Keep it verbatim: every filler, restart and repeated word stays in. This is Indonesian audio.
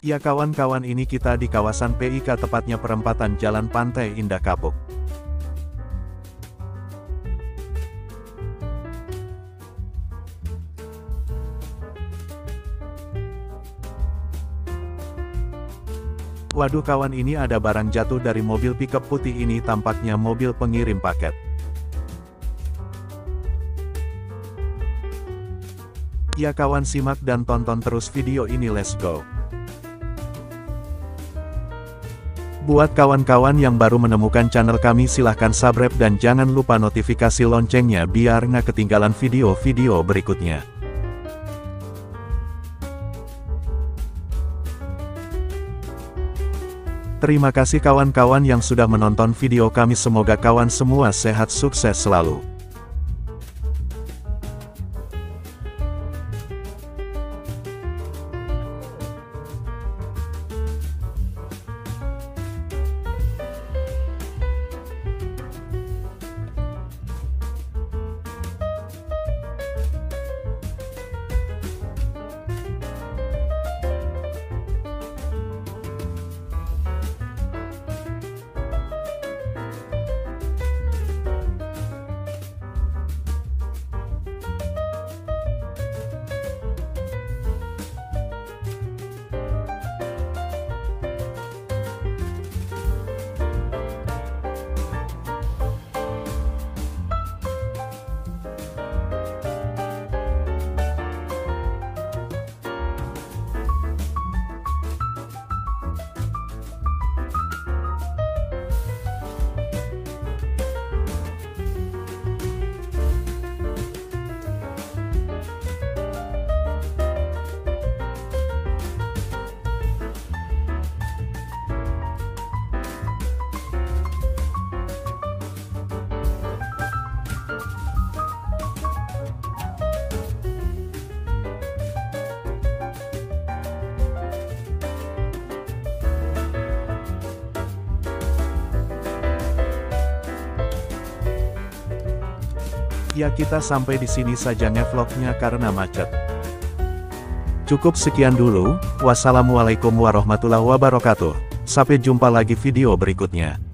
Ya kawan-kawan, ini kita di kawasan P I K, tepatnya perempatan Jalan Pantai Indah Kapuk. Waduh kawan, ini ada barang jatuh dari mobil pickup putih ini, tampaknya mobil pengirim paket. Ya kawan, simak dan tonton terus video ini, let's go. Buat kawan-kawan yang baru menemukan channel kami, silahkan subscribe dan jangan lupa notifikasi loncengnya biar nggak ketinggalan video-video berikutnya. Terima kasih kawan-kawan yang sudah menonton video kami, semoga kawan semua sehat sukses selalu. Ya kita sampai di sini saja ngevlognya karena macet. Cukup sekian dulu, wassalamualaikum warahmatullahi wabarakatuh. Sampai jumpa lagi video berikutnya.